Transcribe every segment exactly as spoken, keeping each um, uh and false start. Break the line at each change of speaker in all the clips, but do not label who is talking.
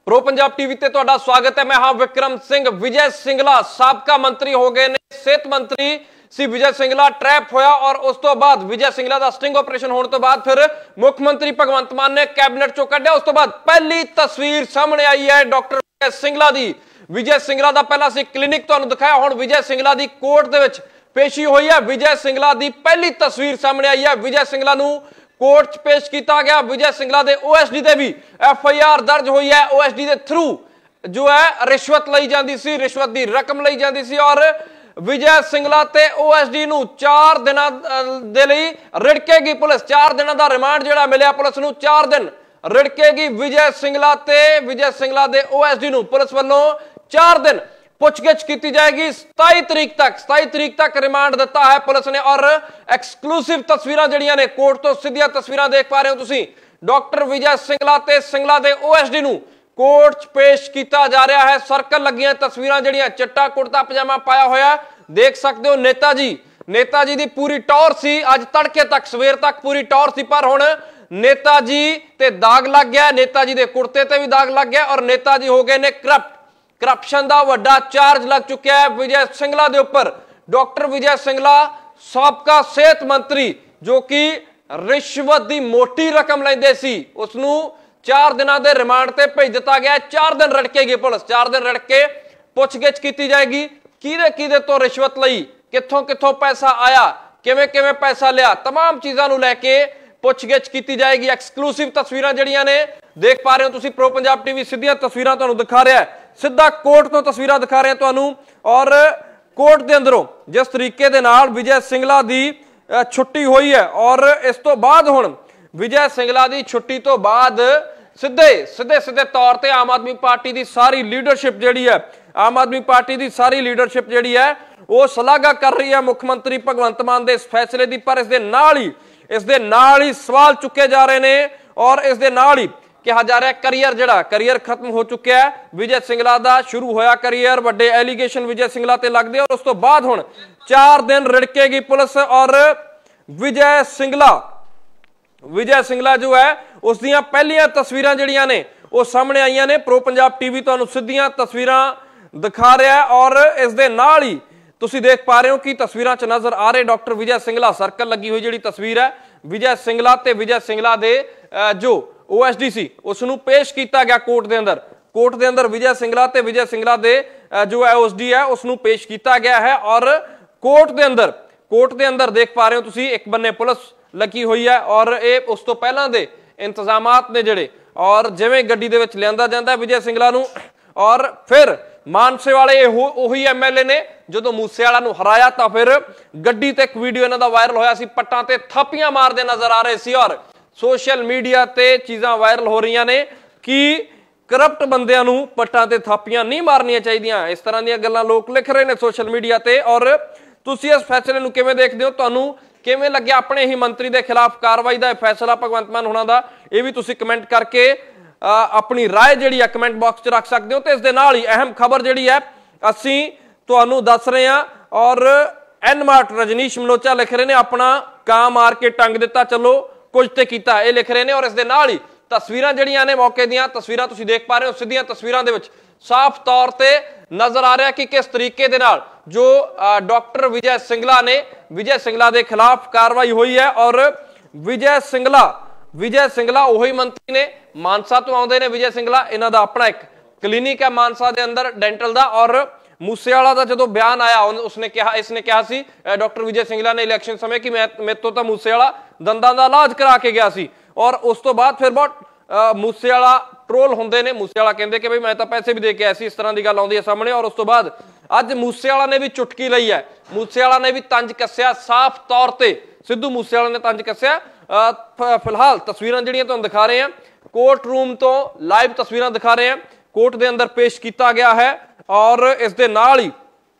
Pro Punjab TV ते तुहाडा स्वागत है। मैं हाँ विक्रम सिंह। विजय सिंगला साबका मंत्री हो गए ने। सेहत मंत्री सी विजय सिंगला ट्रैप होया और उस तो बाद विजय सिंगला दा स्टिंग ऑपरेशन होने तो बाद फिर मुख्यमंत्री भगवंत मान ने कैबिनेट चो कढ़िया। उस तो बाद पहली तस्वीर सामने आई है डॉक्टर विजय सिंगला दी। विजय सिंगला दा पहला सी क्लिनिक तुहानूं दिखाया, हुण विजय सिंगला दी कोर्ट दे विच पेशी हुई है। विजय सिंगला दी पहली तस्वीर सामने आई है। विजय सिंगला नूं कोर्ट च पेश किया गया। विजय सिंगला दे ओएसडी ते भी एफ आई आर दर्ज हुई है। ओएसडी के थ्रू जो है रिश्वत लई जाती सी, रिश्वत की रकम लई जाती सी और विजय सिंगला ते ओएसडी नूं चार दिनां दे लई रिड़केगी पुलिस। चार दिनां दा रिमांड जिहड़ा मिलिया पुलिस नूं, चार दिन रिड़केगी विजय सिंगला ते विजय सिंगला दे ओएसडी नूं पुलिस वालों चार दिन पुछगिछ की जाएगी। सताई तरीक तक सताई तरीक तक रिमांड दिता है पुलिस ने और एक्सक्लूसिव तस्वीरां जड़ियां ने कोर्ट तो सीधियां तस्वीरां देख पा रहे हो तुसीं। डॉक्टर विजय सिंगला ते सिंगला दे ओएसडी नूं कोर्ट च पेश किया जा रहा है। सर्कल लगियां तस्वीरां जड़ियां, चिट्टा कुर्ता पजामा पाया होया देख सकते हो। नेताजी नेताजी दी पूरी टौर सी, अज तड़के तक सवेर तक पूरी टौर सी, पर हुण नेताजी ते दाग लग गया, नेताजी दे कुर्ते ते भी दाग लग गया और नेताजी हो गए ने करप्ट। करप्शन का वड्डा चार्ज लग चुका है विजय सिंगला के उपर। डॉक्टर विजय सिंगला साबका सेहत मंत्री जो कि रिश्वत की मोटी रकम लेंदे सी, उसनूं चार दिनों के रिमांड से भेज दिता गया। चार दिन रड़केगी पुलिस, चार दिन रड़ के पुछगिछ की जाएगी। किदे किदे तो रिश्वत लई, कित्थों कित्थों पैसा आया, किवें किवें पैसा लिया, तमाम चीज़ों को लैके पुछगिछ की जाएगी। एक्सक्लूसिव तस्वीरां जड़ियां ने देख पा रहे हो तुसीं। प्रो पंजाब टीवी सीधियां तस्वीरां तुहानूं दिखा रहा है, सीधा कोर्ट तो तस्वीरां दिखा रहे हैं तुहानूं और कोर्ट के अंदरों जिस तरीके दे नाल विजय सिंगला दी छुट्टी हुई है और इस तो बाद हुण विजय सिंगला दी छुट्टी तो बाद सीधे सीधे सीधे तौर पर आम आदमी पार्टी की सारी लीडरशिप जिहड़ी है, आम आदमी पार्टी की सारी लीडरशिप जिहड़ी है वो सलाहगा कर रही है मुख्यमंत्री भगवंत मान दे इस फैसले की। पर इस दे नाल ही इस दे नाल ही सवाल चुके जा रहे हैं और इस दे नाल ही कहा जा रहा है करियर जड़ा करियर खत्म हो चुका है। विजय सिंगला दा शुरू होया करियर, बड़े एलीगेशन विजय सिंगला ते लगदे और उस तो बाद हुण चार दिन रिड़केगी पुलिस और विजय सिंगला विजय सिंगला जो है उस दियां पहलियां तस्वीरां जड़ियां ने वो सामने आईयां ने। प्रो पंजाब टीवी तुहानूं सीधियां तस्वीरां दिखा रहा है और इस दे नाल ही तुसीं देख पा रहे हो कि तस्वीरां च नजर आ रहे डॉक्टर विजय सिंगला। सर्कल लगी हुई जिहड़ी तस्वीर है विजय सिंगला ते विजय सिंगला दे जो ओएसडी सी उसनूं पेश किया गया कोर्ट के अंदर। कोर्ट के अंदर विजय सिंगला ते विजय सिंगला दे जो ओएसडी है उसनूं पेश किया गया है और कोर्ट के अंदर कोर्ट के अंदर देख पा रहे हो तुसीं एक बन्ने पुलिस लगी हुई है और ये उस तो पहलां दे इंतजामात ने जिहड़े और जिवें गड्डी दे विच लिआंदा जांदा विजय सिंगला नूं और फिर मानसे वाले उही एम एल ए ने जो मूसेवाला नूं हराया तो फिर गड्डी ते एक वीडियो इन्हां दा वायरल होया सी, पट्टां ते थापियां मारदे नजर आ रहे सी और सोशल मीडिया ते चीज़ां वायरल हो रही ने कि करप्ट बंदियां नूं पट्टां ते थापियां नहीं मारनियां चाहीदियां। इस तरह दी गल्लां लोग लिख रहे हैं सोशल मीडिया ते और तुसीं इस फैसले नूं किवें देखदे हो, तुहानूं किवें लग्गिया अपने ही मंत्री के खिलाफ कार्रवाई का फैसला भगवंत मान होना दा, यह भी तुसीं कमेंट करके आ, अपनी राय जिहड़ी है कमेंट बॉक्स च रख सकते हो। तो इस दे नाल ही अहम खबर जिहड़ी है असीं तुहानूं दस रहे हैं और एन मार्ट रजनीश मनोचा लिख रहे हैं अपना कां मार के टंग दिता चलो कुछ ते कीता, ये लिख रहे हैं और इस दे नाल ही तस्वीरां जड़ियां ने मौके दीयां तस्वीरां तुसीं देख पा रहे हो। सीधियां तस्वीरां दे विच साफ तौर ते नजर आ रहा है कि किस तरीके दे नाल जो डॉक्टर विजय सिंगला ने विजय सिंगला दे खिलाफ कार्रवाई हुई है और विजय सिंगला विजय सिंगला वही मंत्री ने मानसा तो आउंदे ने। विजय सिंगला इन्हां दा अपना एक क्लीनिक है मानसा दे अंदर डेंटल दा और मूसेवाला का जो बयान आया उसने कहा इसने कहा सी डॉक्टर विजय सिंगला ने इलैक्शन समय कि मैं मेरे तो मूसेवाला दंदां दा इलाज करा के गया सी और उस तो बाद फिर बहुत मूसेवाला ट्रोल होंदे ने। मूसेवाला कहंदे कि भाई मैं तो पैसे भी दे के आया सी, इस तरह की गल आउंदी है सामने और उस तो बाद अज मूसेवाला ने भी चुटकी लई है। मूसेवाला ने भी तंज कस्या साफ तौर पर, सिद्धू मूसेवाला ने तंज कस्या। फिलहाल तस्वीरां जिहड़ियां तुहानूं दिखा रहे हैं कोर्ट रूम तो लाइव तस्वीरां दिखा रहे हैं, कोर्ट के अंदर पेश किया गया है और इस दे नाल ही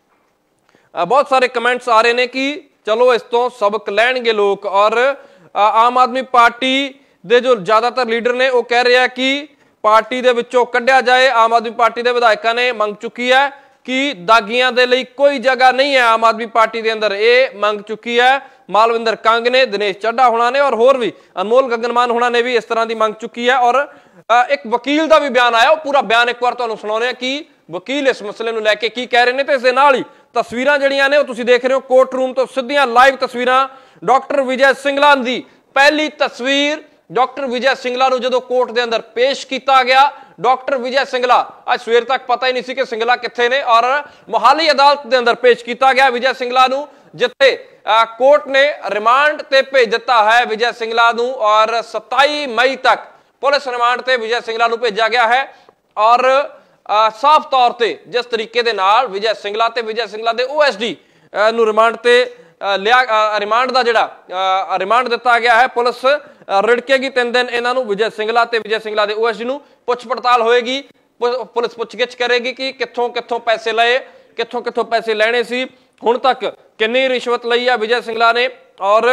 बहुत सारे कमेंट्स आ रहे हैं कि चलो इस तो सबक लैणगे लोग और आम आदमी पार्टी दे जो ज्यादातर लीडर ने वो कह रहे हैं कि पार्टी दे विचों कढ़िया जाए। आम आदमी पार्टी के विधायकों ने मंग चुकी है कि दागियां दे लई कोई जगह नहीं है आम आदमी पार्टी के अंदर, ये मंग चुकी है मालविंदर कंग ने, दिनेश चड्ढा होना ने और होर भी अनमोल गगनमान होना ने भी इस तरह की मंग चुकी है। और एक वकील का भी बयान आया, पूरा बयान एक बार तुहानूं सुणाउने कि वकील इस मसले नूं लैके की कह रहे हैं। तो इस दे नाल ही तस्वीरां जिहड़ियां ने तुसीं देख रहे हो कोर्ट रूम तो सीधियां लाइव तस्वीरां। डॉक्टर विजय सिंगला दी पहली तस्वीर, डॉक्टर विजय सिंगला नूं जदों कोर्ट दे अंदर पेश किया गया। डॉक्टर विजय सिंगला अज सवेर तक पता ही नहीं सी कि सिंगला कित्थे ने, और मोहाली अदालत के अंदर पेश किया गया विजय सिंगला नूं, जिथे कोर्ट ने रिमांड ते भेज दिता है विजय सिंगला नूं, और सताई मई तक पुलिस रिमांड ते विजय सिंगला नूं भेजा गया है। और आ, साफ तौर पर जिस तरीके दे नाल विजय सिंगला ते विजय सिंगला दे ओ एस डी नूं रिमांड ते लिया, रिमांड का जिहड़ा रिमांड दिता गया है, पुलिस रिड़केगी तीन दिन इन्हों विजय सिंगला ते विजय सिंगला दे ओ एस डी नूं पुछ पड़ताल होएगी। पुलिस पुछगिछ करेगी कि कित्थों कित्थों पैसे लए, कित्थों कित्थों पैसे लैणे सी, हुण तक किन्नी रिश्वत लई है विजय सिंगला ने। और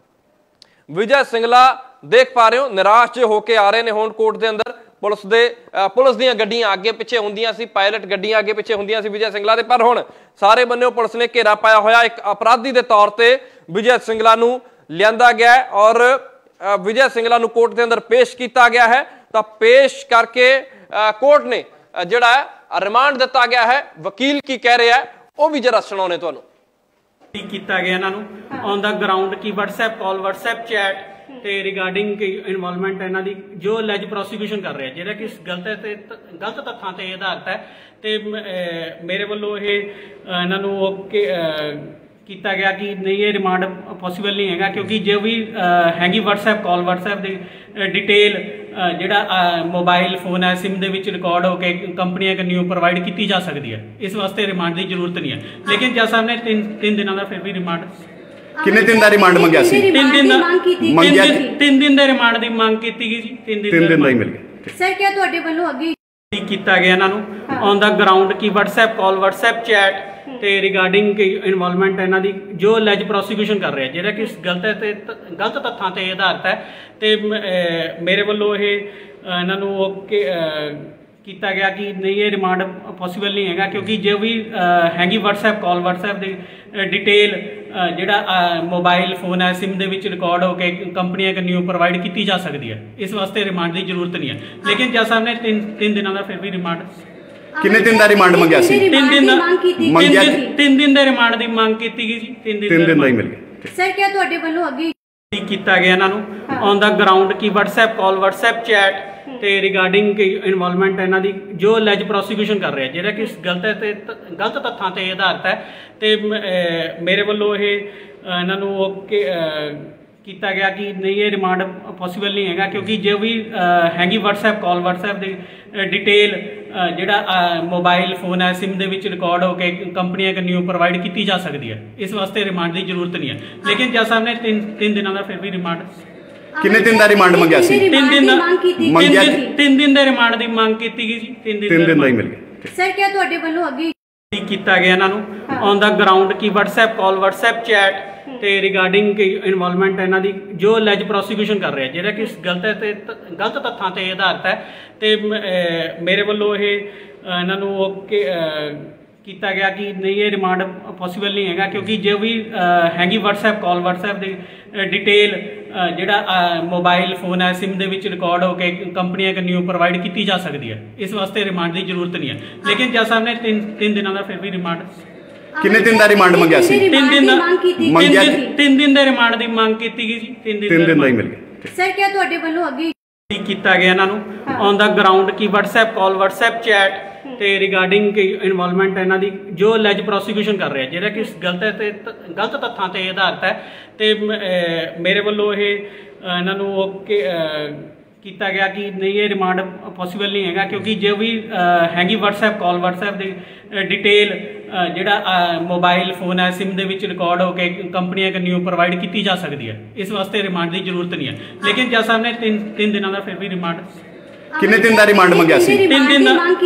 विजय सिंगला देख पा रहे हो निराश जे होके आ रहे ने हुण कोर्ट दे अंदर। पुलिस दे पुलिस दीयां गड्डियां अगे पिछे हुंदियां सी, पायलट गड्डियां अगे पिछे हुंदियां सी विजय सिंगला दे, पर हुण सारे बन्ने पुलिस ने घेरा पाया होया। एक अपराधी के तौर पर विजय सिंगला नूं लियांदा गया है और विजय सिंगला नूं कोर्ट के अंदर पेश किया गया है। तो पेश करके कोर्ट ने जिहड़ा रिमांड दिता गया है, वकील की कह रहा है वह भी जरा सुणाउने तुहानूं।
किया गया इन्हों ऑन द ग्राउंड की व्हाट्सएप कॉल व्हाट्सएप चैट ते रिगार्डिंग इनवॉल्वमेंट इन्हों की जो लैज प्रोसीक्यूशन कर रहे हैं, जिहड़ा कि गलत गलत तथ्यां ते आधारित है। तो मेरे वालों ये इन्हों किया गया कि नहीं ये रिमांड पॉसीबल नहीं है, क्योंकि जो भी हैगी व्हाट्सएप कॉल व्हाट्सएप की डिटेल जिहड़ा मोबाइल फोन है सिम दे विच रिकॉर्ड होकर कंपनियां कन्नू प्रोवाइड की जा सकती है, इस वास्ते रिमांड की जरूरत नहीं है। लेकिन जज साहब ने तीन तीन दिनों का फिर भी रिमांड
किन्ने दिन का रिमांड मंगया सी?
तीन दिन तीन दिन के रिमांड की मांग की गई जी, तीन दिन
तीन दिन का ही मिल गया।
सर क्या तुहाडे वल्लों अगे
किया गया इन्हों ऑन द ग्राउंड की व्हाट्सएप कॉल व्हाट्सएप चैट ते रिगार्डिंग इनवॉल्वमेंट इन्हों की जो लैज प्रोसीक्यूशन कर रहे हैं, जिहड़ा कि गलत गलत तथ्यां ते आधारित है। तो मेरे वालों ये इन्हों किया गया कि नहीं ये रिमांड पॉसीबल नहीं है, क्योंकि जो भी हैगी व्हाट्सएप कॉल व्हाट्सएप की डिटेल जिहड़ा मोबाइल फोन है सिम दे विच रिकॉर्ड होकर कंपनियां कन्नू प्रोवाइड की जा सकती है, इस वास्ते रिमांड की जरूरत नहीं है। लेकिन जज साहब ने तीन तीन दिनों का फिर भी रिमांड
किन्ने दिन का रिमांड मंगया सी?
तीन दिन तीन दिन के रिमांड की मांग की गई जी, तीन दिन
तीन दिन का ही मिल गया।
सर क्या तुहाडे वल्लों अगे
किया गया इन्हों ऑन द ग्राउंड की व्हाट्सएप कॉल व्हाट्सएप चैट ते रिगार्डिंग इनवॉल्वमेंट इन्हों की जो लैज प्रोसीक्यूशन कर रहे हैं, जिहड़ा कि गलत गलत तथ्यां ते आधारित है। तो मेरे वालों ये इन्हों किया गया कि नहीं ये रिमांड पॉसीबल नहीं है, क्योंकि जो भी हैगी व्हाट्सएप कॉल व्हाट्सएप की डिटेल जिहड़ा मोबाइल फोन है सिम दे विच रिकॉर्ड होकर कंपनियां कन्नू प्रोवाइड की जा सकती है, इस वास्ते रिमांड की जरूरत नहीं है। लेकिन जज साहब ने तीन तीन दिनों का फिर भी रिमांड
किन्ने दिन का रिमांड मंगया सी?
तीन दिन तीन दिन के रिमांड की मांग की गई जी, तीन दिन
तीन दिन का ही मिल गया।
सर क्या तुहाडे वल्लों अगे
किया गया इन्हों ऑन द ग्राउंड की व्हाट्सएप कॉल व्हाट्सएप चैट ते रिगार्डिंग इनवॉल्वमेंट इन्हों की जो लैज प्रोसीक्यूशन कर रहे हैं, जिहड़ा कि गलत गलत तथ्यां ते आधारित है। तो मेरे वालों ये इन्हों किया गया कि नहीं ये रिमांड पॉसीबल नहीं है, क्योंकि जो भी हैगी व्हाट्सएप कॉल व्हाट्सएप की डिटेल जिहड़ा मोबाइल फोन है सिम दे विच रिकॉर्ड होकर कंपनियां कन्नू प्रोवाइड की जा सकती है, इस वास्ते रिमांड की जरूरत नहीं है। लेकिन जज साहब ने तीन तीन दिनों का फिर भी रिमांड
किन्ने दिन का रिमांड मंगया सी?
तीन दिन तीन दिन के रिमांड की मांग की गई जी, तीन दिन
तीन दिन का ही मिल गया।
सर क्या तुहाडे वल्लों अगे
किया गया इन्हों ऑन द ग्राउंड की व्हाट्सएप कॉल व्हाट्सएप चैट ते रिगार्डिंग इनवॉल्वमेंट इन्हों की जो लैज प्रोसीक्यूशन कर रहे हैं, जिहड़ा कि गलत गलत तथ्यां ते आधारित है। तो मेरे वालों ये इन्हों किया गया कि नहीं ये रिमांड पॉसीबल नहीं है, क्योंकि जो भी हैगी व्हाट्सएप कॉल व्हाट्सएप की डिटेल जिहड़ा मोबाइल फोन है सिम दे विच रिकॉर्ड होकर कंपनियां कन्नू प्रोवाइड की जा सकती है, इस वास्ते रिमांड की जरूरत नहीं है। लेकिन जज साहब ने तीन तीन दिनों का फिर भी रिमांड
किन्ने दिन का रिमांड मंगया सी?
तीन दिन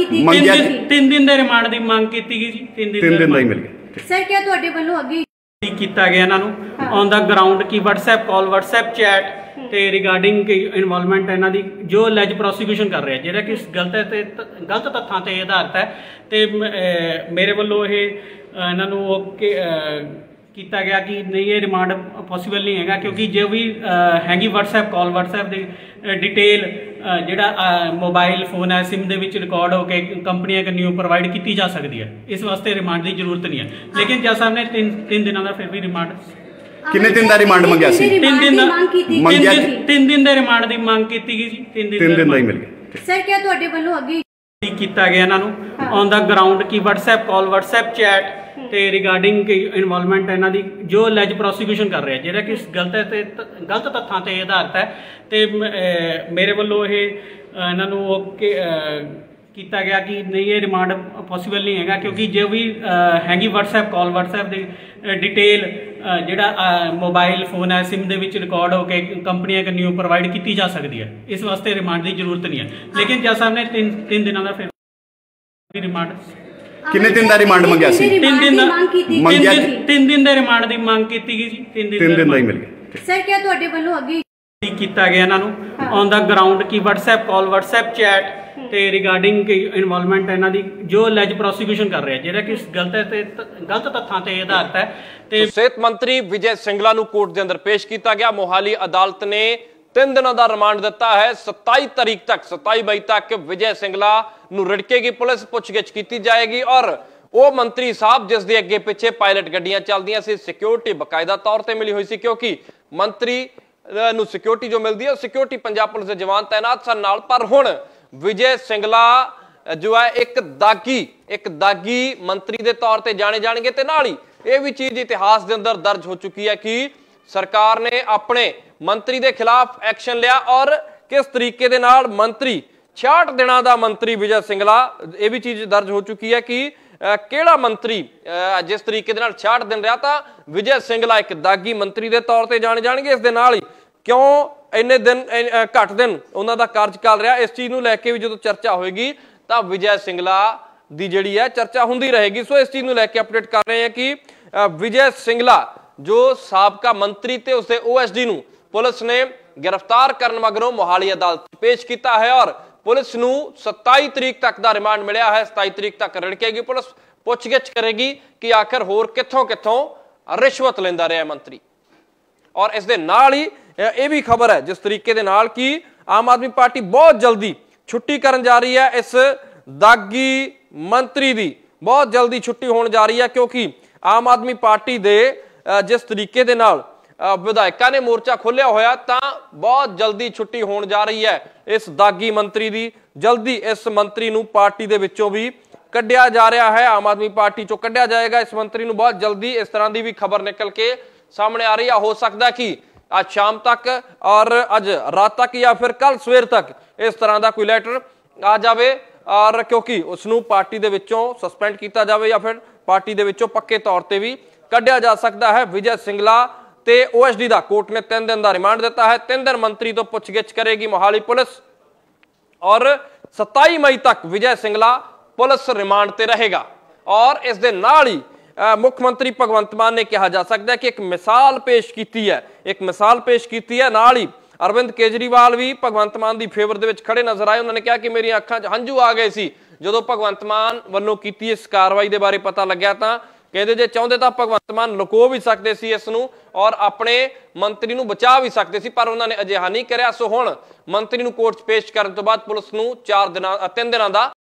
तीन दिन के रिमांड की मांग की गई जी, तीन दिन
दिन का ही मिल गया।
सर क्या तुहाडे वल्लों अगे
किया गया इन्हों ऑन द ग्राउंड की व्हाट्सएप कॉल व्हाट्सएप चैट ते रिगार्डिंग इनवॉल्वमेंट इन्हों की जो लैज प्रोसीक्यूशन कर रहे हैं, जिहड़ा कि गलत गलत तथ्यां ते आधारित है। तो मेरे वालों ये इन्हों ਕੀਤਾ ਗਿਆ ਕਿ ਨਹੀਂ ਇਹ ਰਿਮਾਂਡ ਪੋਸੀਬਲ ਨਹੀਂ ਹੈਗਾ ਕਿਉਂਕਿ ਜੋ ਵੀ ਅਹ, ਹੈਗੀ WhatsApp ਕਾਲ WhatsApp ਦੀ ਡਿਟੇਲ ਜਿਹੜਾ ਮੋਬਾਈਲ ਫੋਨ ਹੈ ਸਿਮ ਦੇ ਵਿੱਚ ਰਿਕਾਰਡ ਹੋ ਕੇ ਕੰਪਨੀਆਂ ਕੰਨਿਊ ਪ੍ਰੋਵਾਈਡ ਕੀਤੀ ਜਾ ਸਕਦੀ ਹੈ। ਇਸ ਵਾਸਤੇ ਰਿਮਾਂਡ ਦੀ ਜ਼ਰੂਰਤ ਨਹੀਂ ਹੈ। ਲੇਕਿਨ ਜੱਜ ਸਾਹਿਬ ਨੇ ਤਿੰਨ ਤਿੰਨ ਦਿਨਾਂ ਦਾ ਫਿਰ ਵੀ ਰਿਮਾਂਡ
ਕਿੰਨੇ ਦਿਨ ਦਾ ਰਿਮਾਂਡ ਮੰਗਿਆ ਸੀ?
ਤਿੰਨ ਦਿਨ ਦਾ
ਮੰਗਿਆ ਸੀ।
ਤਿੰਨ ਦਿਨ ਦੇ ਰਿਮਾਂਡ ਦੀ ਮੰਗ ਕੀਤੀ ਗਈ ਜੀ। ਤਿੰਨ
ਤਿੰਨ ਦਿਨ ਦਾ ਹੀ ਮਿਲ ਗਿਆ।
ਸਰ ਕਿਆ ਤੁਹਾਡੇ ਵੱਲੋਂ ਅੱਗੇ
ਕੀਤਾ ਗਿਆ ਇਹਨਾਂ ਨੂੰ ਔਨ ਦਾ ਗਰਾਊਂਡ ਕੀ WhatsApp ਕਾਲ WhatsApp ਚੈਟ ਤੇ ਰਿਗਾਰਡਿੰਗ ਕੀ ਇਨਵੋਲਵਮੈਂਟ ਇਹਨਾਂ ਦੀ ਜੋ ਲੈਜ ਪ੍ਰੋਸੀਕਿਊਸ਼ਨ ਕਰ ਰਿਹਾ ਜਿਹੜਾ ਕਿ ਗਲਤ ਹੈ ਤੇ ਗਲਤ ਤੱਥਾਂ ਤੇ ਆਧਾਰਿਤ ਹੈ ਤੇ ਮੇਰੇ ਵੱਲੋਂ ਇਹ ਇਹਨਾਂ ਨੂੰ ਓਕੇ ਕੀਤਾ ਗਿਆ ਕਿ ਨਹੀਂ ਇਹ ਰਿਮਾਂਡ ਪੋਸੀਬਲ ਨਹੀਂ ਹੈਗਾ ਕਿਉਂਕਿ ਜੋ ਵੀ ਹੈਗੀ WhatsApp ਕਾਲ WhatsApp ਦੀ ਡਿਟੇਲ ਜਿਹੜਾ ਮੋਬਾਈਲ ਫੋਨ ਹੈ ਸਿਮ ਦੇ ਵਿੱਚ ਰਿਕਾਰਡ ਹੋ ਕੇ ਕੰਪਨੀਆਂ ਕੰਨਿਊ ਪ੍ਰੋਵਾਈਡ ਕੀਤੀ ਜਾ ਸਕਦੀ ਹੈ। ਇਸ ਵਾਸਤੇ ਰਿਮਾਂਡ ਦੀ ਜ਼ਰੂਰਤ ਨਹੀਂ ਹੈ। ਲੇਕਿਨ ਜੱਜ ਸਾਹਿਬ ਨੇ ਤਿੰਨ ਤਿੰਨ ਦਿਨਾਂ ਦਾ ਫਿਰ ਰਿਮਾਂਡ
ਕਿੰਨੇ ਦਿਨ ਦਾ ਰਿਮਾਂਡ ਮੰਗਿਆ ਸੀ?
ਤਿੰਨ ਦਿਨ ਦਾ
ਮੰਗਿਆ ਸੀ।
ਤਿੰਨ ਦਿਨ ਦੇ ਰਿਮਾਂਡ ਦੀ ਮੰਗ ਕੀਤੀ ਗਈ ਜੀ। ਤਿੰਨ
ਤਿੰਨ ਦਿਨ ਦਾ ਹੀ ਮਿਲ ਗਿਆ।
ਸਰ ਕਿਆ ਤੁਹਾਡੇ ਵੱਲੋਂ ਅੱਗੇ
ਕੀਤਾ ਗਿਆ ਇਹਨਾਂ ਨੂੰ ਔਨ ਦਾ ਗਰਾਊਂਡ ਕੀ WhatsApp ਕਾਲ WhatsApp ਚੈਟ ਤੇ ਰਿਗਾਰਡਿੰਗ ਕੀ ਇਨਵੋਲਵਮੈਂਟ ਇਹਨਾਂ ਦੀ ਜੋ ਲੈਜ ਪ੍ਰੋਸੀਕਿਊਸ਼ਨ ਕਰ ਰਿਹਾ ਜਿਹੜਾ ਕਿ ਗਲਤ ਹੈ ਤੇ ਗਲਤ ਤੱਥਾਂ ਤੇ ਆਧਾਰਿਤ ਹੈ ਤੇ
ਸਿਹਤ ਮੰਤਰੀ ਵਿਜੇ ਸਿੰਗਲਾ ਨੂੰ ਕੋਰਟ ਦੇ ਅੰਦਰ ਪੇਸ਼ ਕੀਤਾ ਗਿਆ। ਮੋਹਾਲੀ ਅਦਾਲਤ ਨੇ ਤਿੰਨ ਦਿਨਾਂ ਦਾ ਰਿਮਾਂਡ ਦਿੱਤਾ ਹੈ। ਸਤਾਈ ਤਰੀਕ ਤੱਕ ਸਤਾਈ ਮਈ ਤੱਕ ਵਿਜੇ ਸਿੰਗਲਾ ਨੂੰ ਰਿੜਕੇਗੀ ਪੁਲਿਸ, ਪੁੱਛਗਿੱਛ ਕੀਤੀ ਜਾਏਗੀ ਔਰ ਉਹ ਮੰਤਰੀ ਸਾਹਿਬ ਜਿਸ ਦੇ ਅੱਗੇ ਪਿੱਛੇ ਪਾਇਲਟ ਗੱਡੀਆਂ ਚੱਲਦੀਆਂ ਸੀ, ਸਿਕਿਉਰਿਟੀ ਬਕਾਇਦਾ ਤੌਰ ਤੇ ਮਿਲੀ ਹੋਈ ਸੀ ਕਿਉਂਕਿ ਮੰਤਰੀ ਨੂੰ ਸਿਕਿਉਰਿਟੀ ਜੋ ਮਿਲਦੀ ਹੈ ਉਹ ਸਿਕਿਉਰਿਟੀ ਪੰਜਾਬ ਪੁਲਿਸ ਦੇ ਜਵਾਨ ਤਾਇਨਾਤ ਸਨ ਨਾਲ। ਪਰ ਹੁਣ ਵਿਜੇ ਸਿੰਗਲਾ ਜੋ ਹੈ ਇੱਕ ਦਾਗੀ ਇੱਕ ਦਾਗੀ ਮੰਤਰੀ ਦੇ ਤੌਰ ਤੇ ਜਾਣੇ ਜਾਣਗੇ ਤੇ ਨਾਲ ਹੀ ਇਹ ਵੀ ਚੀਜ਼ ਇਤਿਹਾਸ ਦੇ ਅੰਦਰ ਦਰਜ ਹੋ ਚੁੱਕੀ ਹੈ ਕਿ ਸਰਕਾਰ ਨੇ ਆਪਣੇ ਮੰਤਰੀ ਦੇ ਖਿਲਾਫ ਐਕਸ਼ਨ ਲਿਆ ਔਰ ਕਿਸ ਤਰੀਕੇ ਦੇ ਨਾਲ ਮੰਤਰੀ ਛਿਆਹਠ ਦਿਨਾਂ ਦਾ ਮੰਤਰੀ ਵਿਜੇ ਸਿੰਗਲਾ, ਇਹ ਵੀ ਚੀਜ਼ ਦਰਜ ਹੋ ਚੁੱਕੀ ਹੈ ਕਿ ਕਿਹੜਾ ਮੰਤਰੀ ਜਿਸ ਤਰੀਕੇ ਦੇ ਨਾਲ ਛਿਆਹਠ ਦਿਨ ਰਿਹਾ ਤਾਂ ਵਿਜੇ ਸਿੰਗਲਾ ਇੱਕ ਦਾਗੀ ਮੰਤਰੀ ਦੇ ਤੌਰ ਤੇ ਜਾਣੇ ਜਾਣਗੇ। ਇਸ ਦੇ ਨਾਲ ਹੀ ਕਿਉਂ ਇੰਨੇ ਦਿਨ ਘੱਟ ਦਿਨ ਉਹਨਾਂ ਦਾ ਕਾਰਜਕਾਲ ਰਿਹਾ, ਇਸ ਚੀਜ਼ ਨੂੰ ਲੈ ਕੇ ਵੀ ਜਦੋਂ ਚਰਚਾ ਹੋਏਗੀ ਤਾਂ ਵਿਜੇ ਸਿੰਗਲਾ ਦੀ ਜਿਹੜੀ ਹੈ ਚਰਚਾ ਹੁੰਦੀ ਰਹੇਗੀ। ਸੋ ਇਸ ਚੀਜ਼ ਨੂੰ ਲੈ ਕੇ ਅਪਡੇਟ ਕਰ ਰਹੇ ਹਾਂ ਕਿ ਵਿਜੇ ਸਿੰਗਲਾ ਜੋ ਸਾਬਕਾ ਮੰਤਰੀ ਤੇ ਉਸਦੇ ਓਐਸਡੀ ਨੂੰ ਪੁਲਿਸ ਨੇ गिरफ्तार ਕਰਨ ਮਗਰੋਂ ਮੋਹਾਲੀ ਅਦਾਲਤ ਪੇਸ਼ ਕੀਤਾ ਹੈ ਔਰ ਪੁਲਿਸ ਨੂੰ ਸਤਾਈ ਤਰੀਕ ਤੱਕ ਦਾ ਰਿਮਾਂਡ ਮਿਲਿਆ ਹੈ। ਸਤਾਈ ਤਰੀਕ ਤੱਕ ਰਿੜਕੇਗੀ ਪੁਲਿਸ, ਪੁੱਛਗਿੱਛ ਕਰੇਗੀ ਕਿ ਆਖਰ ਹੋਰ ਕਿੱਥੋਂ ਕਿੱਥੋਂ ਰਿਸ਼ਵਤ ਲੈਂਦਾ ਰਿਹਾ ਮੰਤਰੀ। ਔਰ ਇਸ ਦੇ ਨਾਲ ਹੀ ਇਹ ਵੀ ਖਬਰ ਹੈ ਜਿਸ ਤਰੀਕੇ ਦੇ ਨਾਲ ਕਿ ਆਮ ਆਦਮੀ ਪਾਰਟੀ ਬਹੁਤ ਜਲਦੀ ਛੁੱਟੀ ਕਰਨ ਜਾ ਰਹੀ ਹੈ ਇਸ ਦਾਗੀ ਮੰਤਰੀ ਦੀ, ਬਹੁਤ ਜਲਦੀ ਛੁੱਟੀ ਹੋਣ ਜਾ ਰਹੀ ਹੈ ਕਿਉਂਕਿ ਆਮ ਆਦਮੀ ਪਾਰਟੀ ਦੇ ਜਿਸ ਤਰੀਕੇ ਦੇ ਨਾਲ ਵਿਧਾਇਕਾਂ ਨੇ ਮੋਰਚਾ ਖੋਲਿਆ ਹੋਇਆ ਤਾਂ ਬਹੁਤ ਜਲਦੀ ਛੁੱਟੀ ਹੋਣ ਜਾ ਰਹੀ ਹੈ ਇਸ ਦਾਗੀ ਮੰਤਰੀ ਦੀ। ਜਲਦੀ ਇਸ ਮੰਤਰੀ ਨੂੰ ਪਾਰਟੀ ਦੇ ਵਿੱਚੋਂ ਵੀ ਕੱਢਿਆ ਜਾ ਰਿਹਾ ਹੈ, ਆਮ ਆਦਮੀ ਪਾਰਟੀ ਚੋਂ ਕੱਢਿਆ ਜਾਏਗਾ ਇਸ ਮੰਤਰੀ ਨੂੰ ਬਹੁਤ ਜਲਦੀ। ਇਸ ਤਰ੍ਹਾਂ ਦੀ ਵੀ ਖਬਰ ਨਿਕਲ ਕੇ ਸਾਹਮਣੇ ਆ ਰਹੀ ਹੈ। ਹੋ ਸਕਦਾ ਕਿ ਅੱਜ ਸ਼ਾਮ ਤੱਕ ਔਰ ਅੱਜ ਰਾਤ ਤੱਕ ਜਾਂ ਫਿਰ ਕੱਲ ਸਵੇਰ ਤੱਕ ਇਸ ਤਰ੍ਹਾਂ ਦਾ ਕੋਈ ਲੈਟਰ ਆ ਜਾਵੇ ਔਰ ਕਿਉਂਕਿ ਉਸ ਨੂੰ ਪਾਰਟੀ ਦੇ ਵਿੱਚੋਂ ਸਸਪੈਂਡ ਕੀਤਾ ਜਾਵੇ ਜਾਂ ਫਿਰ ਪਾਰਟੀ ਦੇ ਵਿੱਚੋਂ ਪੱਕੇ ਤੌਰ ਤੇ ਵੀ ਕੱਢਿਆ ਜਾ ਸਕਦਾ ਹੈ। ਵਿਜੇ ਸਿੰਗਲਾ ਤੇ ਓਐਸਡੀ ਦਾ ਕੋਰਟ ਨੇ ਤਿੰਨ ਦਿਨ ਦਾ ਰਿਮਾਂਡ ਦਿੱਤਾ ਹੈ। ਤਿੰਨ ਦਿਨ ਮੰਤਰੀ ਤੋਂ ਪੁੱਛਗਿੱਛ ਕਰੇਗੀ ਮੋਹਾਲੀ ਪੁਲਿਸ ਔਰ ਸਤਾਈ ਮਈ ਤੱਕ ਵਿਜੇ ਸਿੰਗਲਾ ਪੁਲਿਸ ਰਿਮਾਂਡ ਤੇ ਰਹੇਗਾ। ਔਰ ਇਸ ਦੇ ਨਾਲ ਹੀ ਮੁੱਖ ਮੰਤਰੀ ਭਗਵੰਤ ਮਾਨ ਨੇ ਕਿਹਾ ਜਾ ਸਕਦਾ ਹੈ ਕਿ ਇੱਕ ਮਿਸਾਲ ਪੇਸ਼ ਕੀਤੀ ਹੈ ਇੱਕ ਮਿਸਾਲ ਪੇਸ਼ ਕੀਤੀ ਹੈ ਨਾਲ ਹੀ ਅਰਵਿੰਦ ਕੇਜਰੀਵਾਲ ਵੀ ਭਗਵੰਤ ਮਾਨ ਦੀ ਫੇਵਰ ਦੇ ਵਿੱਚ ਖੜੇ ਨਜ਼ਰ ਆਏ। ਉਹਨਾਂ ਨੇ ਕਿਹਾ ਕਿ ਮੇਰੀਆਂ ਅੱਖਾਂ 'ਚ ਹੰਝੂ ਆ ਗਏ ਸੀ ਜਦੋਂ ਭਗਵੰਤ ਮਾਨ ਵੱਲੋਂ ਕੀਤੀ ਇਸ ਕਾਰਵਾਈ ਦੇ ਬਾਰੇ ਪਤਾ ਲੱਗਿਆ ਤਾਂ ਕਹਿੰਦੇ ਜੇ ਚਾਹੁੰਦੇ ਤਾਂ ਭਗਵੰਤ ਮਾਨ ਲੁਕੋ ਵੀ ਸਕਦੇ ਸੀ ਇਸ ਨੂੰ ਔਰ ਆਪਣੇ ਮੰਤਰੀ ਨੂੰ ਬਚਾ ਵੀ ਸਕਦੇ ਸੀ ਪਰ ਉਹਨਾਂ ਨੇ ਅਜਿਹਾ ਨਹੀਂ ਕਰਿਆ। ਸੋ ਹੁਣ ਮੰਤਰੀ ਨੂੰ ਕੋਰਟ 'ਚ ਪੇਸ਼ ਕਰਨ ਤੋਂ ਬਾਅਦ ਪੁਲਿਸ ਨੂੰ ਚਾਰ ਦਿਨਾਂ ਤਿੰਨ ਦਿਨਾਂ ਦਾ